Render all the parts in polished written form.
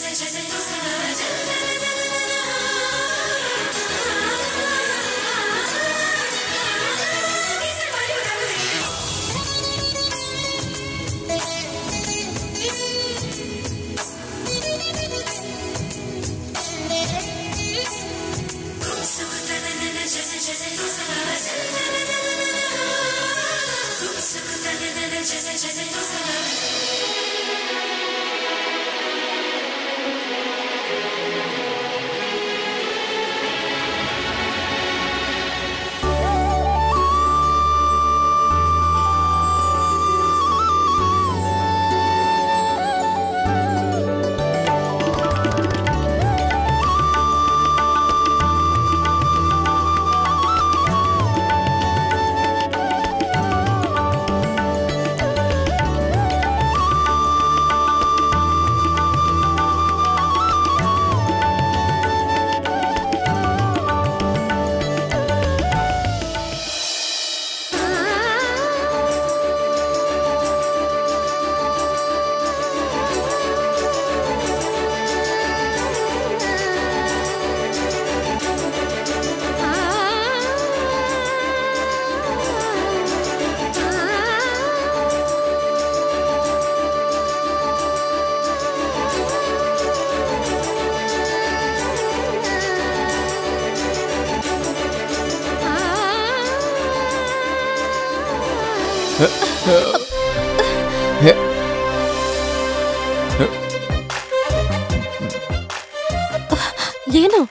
ಏನು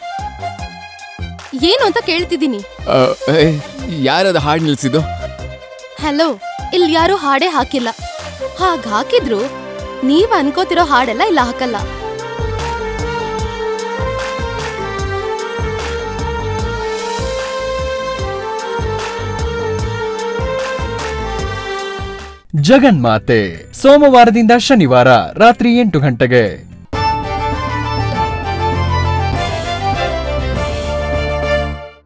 ಏನು ಅಂತ ಕೇಳ್ತಿದ್ದೀನಿ. ಯಾರದ ಹಾಡು ನಿಲ್ಸಿದ್ದು? ಹಲೋ, ಇಲ್ಲಿ ಯಾರು ಹಾಡೇ ಹಾಕಿಲ್ಲ. ಹಾಗ್ ಹಾಕಿದ್ರು ನೀವ್ ಅನ್ಕೋತಿರೋ ಹಾಡೆಲ್ಲ ಇಲ್ಲ ಹಾಕಲ್ಲ. ಜಗನ್ಮಾತೆ ಸೋಮವಾರದಿಂದ ಶನಿವಾರ ರಾತ್ರಿ 8 ಗಂಟೆಗೆ.